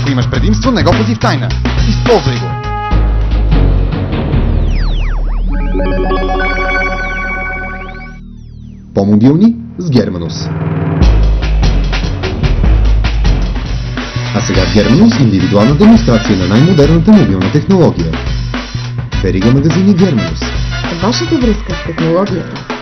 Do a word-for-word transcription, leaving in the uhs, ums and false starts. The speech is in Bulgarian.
Ако имаш предимство, не го пази в тайна. Използвай го! По-мобилни с Германус. А сега в Германус индивидуална демонстрация на най-модерната мобилна технология. Верига магазини Германус. Вашата връзка с технологията.